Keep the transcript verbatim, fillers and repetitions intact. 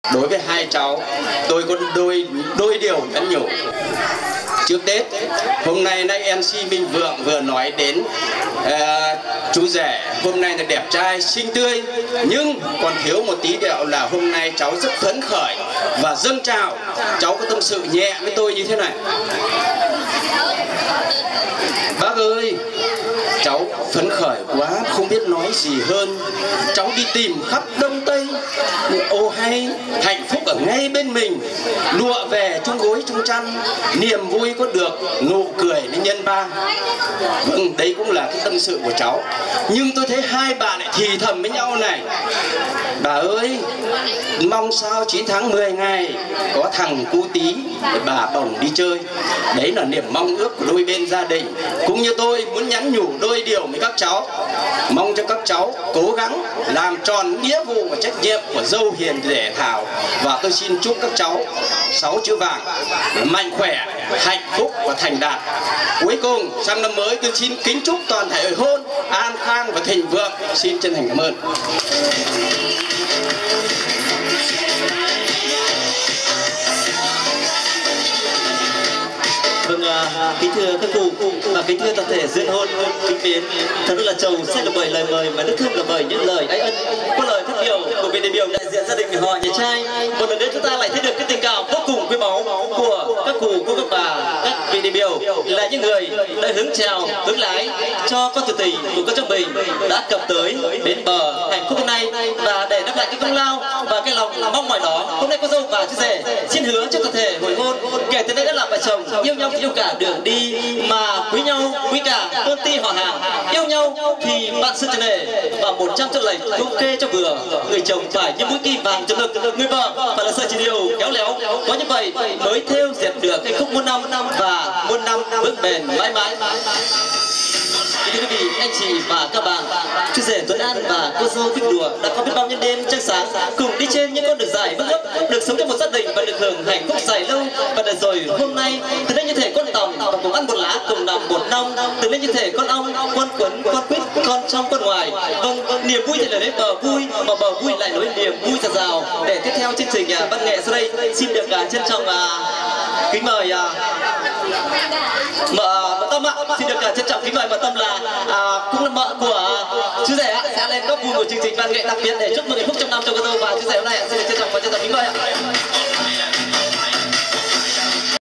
Đối với hai cháu, tôi có đôi đôi điều nhắn nhủ. Trước Tết, hôm nay nãy em xê Minh Vượng vừa nói đến uh, chú rể hôm nay là đẹp trai, xinh tươi, nhưng còn thiếu một tí điệu là hôm nay cháu rất phấn khởi và dâng trào. Cháu có tâm sự nhẹ với tôi như thế này: bác ơi, cháu phấn khởi quá, không biết nói gì hơn. Cháu đi tìm khắp Đông Tây, ô hay, hạnh phúc ở ngay bên mình. Lụa về chung gối chung chăn, niềm vui có được, nụ cười với nhân ba. Vâng, đấy cũng là cái tâm sự của cháu. Nhưng tôi thấy hai bạn lại thì thầm với nhau này: bà ơi, mong sao chín tháng mười ngày có thằng cu tí để bà bồng đi chơi. Đấy là niềm mong ước của đôi bên gia đình. Cũng như tôi muốn nhắn nhủ đôi điều với các cháu, mong cho các cháu cố gắng làm tròn nghĩa vụ và trách nhiệm của dâu hiền rể thảo. Và tôi xin chúc các cháu sáu chữ vàng: mạnh khỏe, hạnh phúc và thành đạt. Cuối cùng, sang năm mới tôi xin kính chúc toàn thể hội hôn an khang và thịnh vượng. Xin chân thành cảm ơn. Vâng, uh, kính thưa các cụ và kính thưa toàn thể diễn hôn kính mến, thật là chầu sẽ là bởi lời mời mà nước thơm là bởi những lời ái ân. Có lời phát biểu của vị đại biểu đại diện gia đình họ nhà trai, một lần nữa chúng ta lại thấy được cái tình cảm vô cùng quý báu của các cụ, của các bà, các vị đại biểu là những người đã hướng chào, hướng lái cho con tử tình của các cháu mình đã cập tới đến bờ hạnh phúc hôm nay. Và để đáp lại cái công lao và cái lòng mong mỏi đó, hôm nay cô dâu và chú rể xin hứa cho toàn thể hội hôn kể từ nay đã làm vợ chồng yêu nhau yêu cả đường đi mà quý nhau quý cả tôn ti họ hàng, yêu nhau thì bạn sự trần nề và một trăm trận lệnh không kê cho vừa. Người chồng phải như mũi kim vàng chân lực, người vợ phải là sợi chỉ điều khéo léo, có như vậy mới thêu dệt được hạnh phúc muôn năm và muôn năm vững bền mãi mãi. Thưa quý vị, anh chị và các bạn, chú rể Tuấn An và cô dâu Bích Đùa đã có biết bao nhiêu đêm trăng sáng cùng đi trên những con đường dài vững ấp, được sống trong một gia đình và được hưởng hạnh phúc dài lâu. Và để rồi hôm nay từ đây như thể con tòng và cùng ăn một lá cùng nằm một nông, từ đây như thể con ong con quấn con quýt con trong con ngoài. Vâng, niềm vui thì là đến bờ vui mà bờ vui lại nối niềm vui giạt rào. Để tiếp theo chương trình văn nghệ sau đây xin được trân trọng kính mời mợ Tâm ạ, xin được trân trọng kính mời mợ Tâm là à, cũng là mợ của chú rể ạ, sẽ lên góp vui một chương trình văn nghệ đặc biệt để chúc mừng hạnh phúc trong năm cho cô dâu và chú rể hôm nay ạ. Xin được trân trọng và trân trọng kính mời ạ.